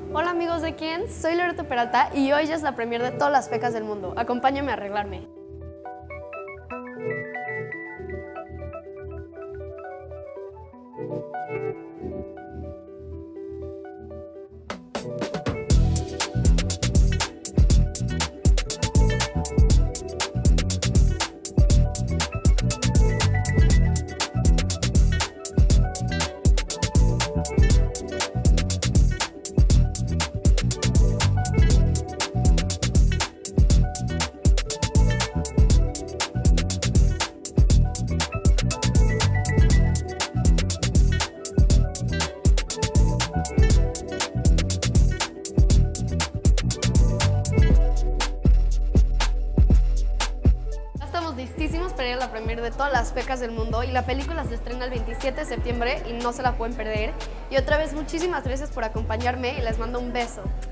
Hola amigos de quién, soy Loreto Peralta y hoy ya es la premier de todas las pecas del mundo. Acompáñame a arreglarme. Estamos listísimos para ir a la premier de todas las pecas del mundo y la película se estrena el 27 de septiembre y no se la pueden perder. Y otra vez muchísimas gracias por acompañarme y les mando un beso.